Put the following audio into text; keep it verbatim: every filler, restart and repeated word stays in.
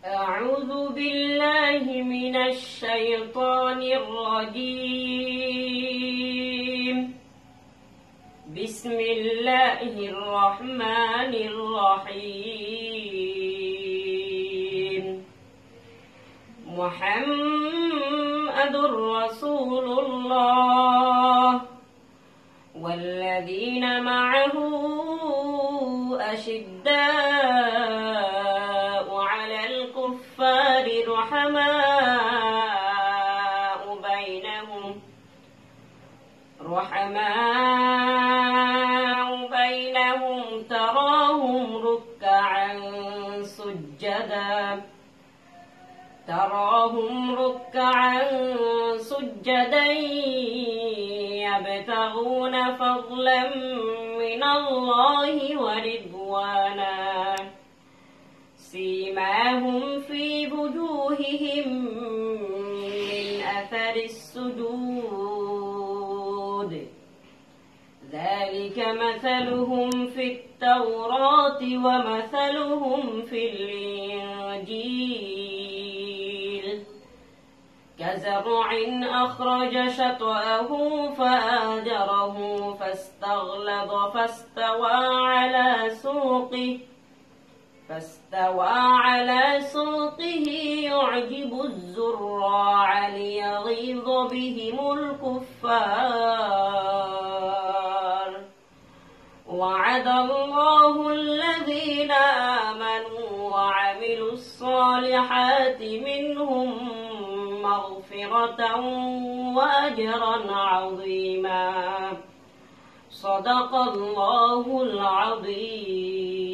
أعوذ بالله من الشيطان الرجيم. بسم الله الرحمن الرحيم. محمد رسول الله والذين معه أشداء على الكفار رحماء بينهم رحماء بينهم تراهم ركعا سجدا تراهم ركعا سجدا يبتغون فضلا من الله ورضوانا سيماهم في وجوههم من أثر السجود ذلك مثلهم في التوراة ومثلهم في الإنجيل كزرع أخرج شطأه فآزره فاستغلظ فاستوى على سوقه فاستوى على سوقه يعجب الزراع ليغيظ بهم الكفار وعد الله الذين آمنوا وعملوا الصالحات منهم مغفرة وأجرا عظيما. صدق الله العظيم.